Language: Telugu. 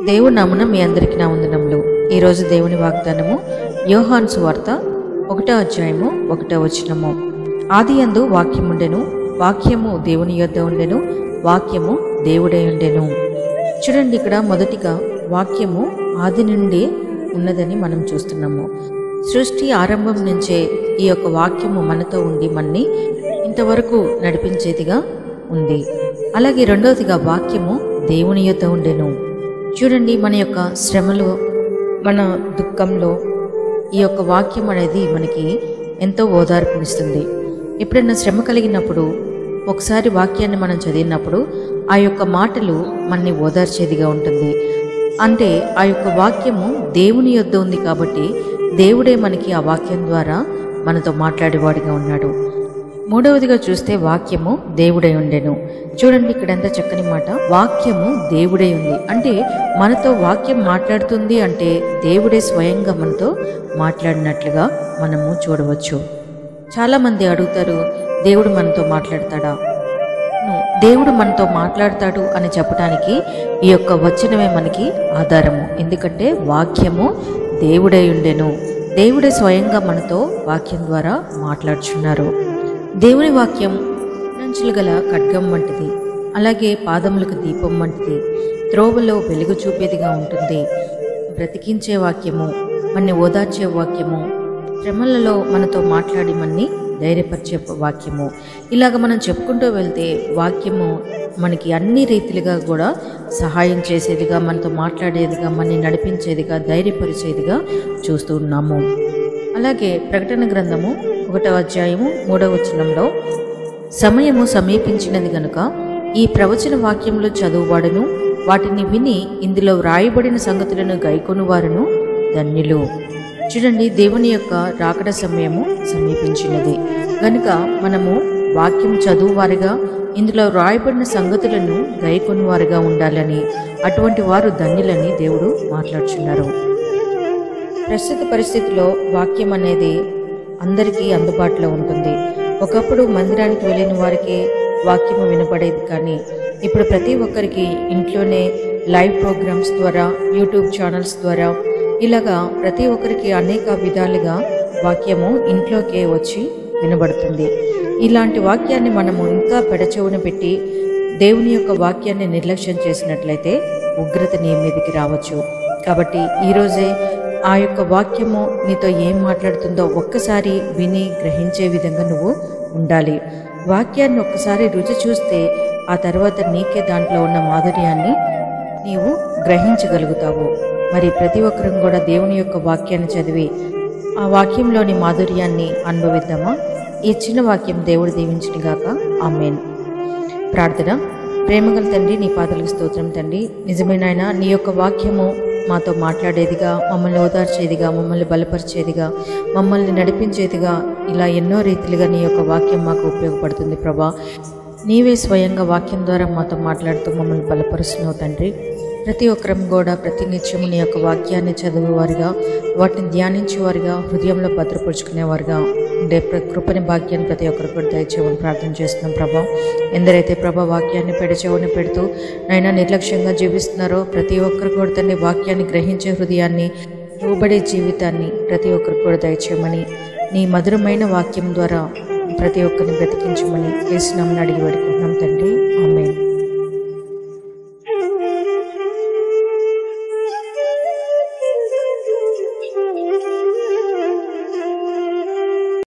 దేవుని నామమున మీ అందరికీ నా వందనములు. ఈరోజు దేవుని వాగ్దానము యోహాను సువార్త 1వ అధ్యాయము 1వ వచనము. ఆదియందు వాక్యముండెను, వాక్యము దేవుని యొద్ద ఉండెను, వాక్యము దేవుడై ఉండెను. చూడండి, ఇక్కడ మొదటిగా వాక్యము ఆది నుండి ఉన్నదని మనం చూస్తున్నాము. సృష్టి ఆరంభం నుంచే ఈ యొక్క వాక్యము మనతో ఉండి మనని ఇంతవరకు నడిపించేదిగా ఉంది. అలాగే రెండవదిగా వాక్యము దేవుని యొద్ద ఉండెను. చూడండి, మన యొక్క శ్రమలో, మన దుఃఖంలో ఈ యొక్క వాక్యం అనేది మనకి ఎంతో ఓదార్పునిస్తుంది. ఎప్పుడైనా శ్రమ కలిగినప్పుడు ఒకసారి వాక్యాన్ని మనం చదివినప్పుడు ఆ యొక్క మాటలు మనని ఓదార్చేదిగా ఉంటుంది. అంటే ఆ యొక్క వాక్యము దేవుని యొద్ద ఉంది కాబట్టి దేవుడే మనకి ఆ వాక్యం ద్వారా మనతో మాట్లాడేవాడిగా ఉన్నాడు. మూడవదిగా చూస్తే వాక్యము దేవుడై ఉండెను. చూడండి, ఇక్కడ ఎంత చక్కని మాట, వాక్యము దేవుడై ఉంది. అంటే మనతో వాక్యం మాట్లాడుతుంది అంటే దేవుడే స్వయంగా మనతో మాట్లాడినట్లుగా మనము చూడవచ్చు. చాలామంది అడుగుతారు, దేవుడు మనతో మాట్లాడతాడా? దేవుడు మనతో మాట్లాడతాడు అని చెప్పడానికి ఈ యొక్క వచనమే మనకి ఆధారము. ఎందుకంటే వాక్యము దేవుడై ఉండెను. దేవుడే స్వయంగా మనతో వాక్యం ద్వారా మాట్లాడుచున్నారు. దేవుని వాక్యం అంచులు గల ఖడ్గం వంటిది, అలాగే పాదములకు దీపం వంటిది, త్రోవలో వెలుగు చూపేదిగా ఉంటుంది. బ్రతికించే వాక్యము, మనని ఓదార్చే వాక్యము, శ్రమలలో మనతో మాట్లాడి మనని ధైర్యపరిచే వాక్యము. ఇలాగ మనం చెప్పుకుంటూ వెళ్తే వాక్యము మనకి అన్ని రీతిలుగా కూడా సహాయం చేసేదిగా, మనతో మాట్లాడేదిగా, మనని నడిపించేదిగా, ధైర్యపరిచేదిగా చూస్తూ ఉన్నాము. అలాగే ప్రకటన గ్రంథము 1వ అధ్యాయము 3వ వచనంలో, సమయము సమీపించినది గనుక ఈ ప్రవచన వాక్యములు చదువువాడును వాటిని విని ఇందులో వ్రాయబడిన సంగతులను గైకొనువారును ధన్యులు. చూడండి, దేవుని యొక్క రాకడ సమయము సమీపించినది గనుక మనము వాక్యం చదువువారిగా, ఇందులో వ్రాయబడిన సంగతులను గైకొనువారుగా ఉండాలని, అటువంటి వారు ధన్యులని దేవుడు మాట్లాడుచున్నారు. ప్రస్తుత పరిస్థితిలో వాక్యం అనేది అందరికీ అందుబాటులో ఉంటుంది. ఒకప్పుడు మందిరానికి వెళ్ళిన వారికి వాక్యము వినపడేది, కానీ ఇప్పుడు ప్రతి ఒక్కరికి ఇంట్లోనే లైవ్ ప్రోగ్రామ్స్ ద్వారా, యూట్యూబ్ ఛానల్స్ ద్వారా ఇలాగా ప్రతి ఒక్కరికి అనేక విధాలుగా వాక్యము ఇంట్లోకే వచ్చి వినబడుతుంది. ఇలాంటి వాక్యాన్ని మనము ఇంకా పెడచెవున పెట్టి దేవుని యొక్క వాక్యాన్ని నిర్లక్ష్యం చేసినట్లయితే ఉగ్రత నీ మీదకి రావచ్చు. కాబట్టి ఈరోజే ఆ యొక్క వాక్యము నీతో ఏం మాట్లాడుతుందో ఒక్కసారి విని గ్రహించే విధంగా నువ్వు ఉండాలి. వాక్యాన్ని ఒక్కసారి రుచి చూస్తే ఆ తర్వాత నీకే దాంట్లో ఉన్న మాధుర్యాన్ని నీవు గ్రహించగలుగుతావు. మరి ప్రతి ఒక్కరం కూడా దేవుని యొక్క వాక్యాన్ని చదివి ఆ వాక్యంలోని మాధుర్యాన్ని అనుభవిద్దామా? ఈ చిన్న వాక్యం దేవుడు దీవించునుగాక. ఆమేన్. ప్రార్థన. ప్రేమగల తండ్రి, నీ పాదాలకు స్తోత్రం తండ్రి. నిజమైన ఆయన, నీ యొక్క వాక్యము మాతో మాట్లాడేదిగా, మమ్మల్ని ఓదార్చేదిగా, మమ్మల్ని బలపరిచేదిగా, మమ్మల్ని నడిపించేదిగా, ఇలా ఎన్నో రీతిలుగా నీ యొక్క వాక్యం మాకు ఉపయోగపడుతుంది ప్రభా. నీవే స్వయంగా వాక్యం ద్వారా మాతో మాట్లాడుతూ మమ్మల్ని బలపరుస్తున్నావు తండ్రి. ప్రతి ఒక్కరం కూడా ప్రతి నిత్యము నీ యొక్క వాక్యాన్ని చదివేవారుగా, వాటిని ధ్యానించేవారుగా, హృదయంలో భద్రపరుచుకునేవారుగా ఉండే కృపని భాగ్యాన్ని ప్రతి ఒక్కరు కూడా దయచేయమని ప్రార్థన చేస్తున్నాం ప్రభా. ఎందరైతే ప్రభా వాక్యాన్ని పెడచెవుని పెడుతూ నైనా నిర్లక్ష్యంగా జీవిస్తున్నారో ప్రతి ఒక్కరు కూడా తండ్రి వాక్యాన్ని గ్రహించే హృదయాన్ని, లోబడే జీవితాన్ని ప్రతి ఒక్కరు కూడా దయచేయమని, నీ మధురమైన వాక్యం ద్వారా ప్రతి ఒక్కరిని బ్రతికించమని యేసు నామమున అడిగి వేడుకుంటున్నాం తండ్రి.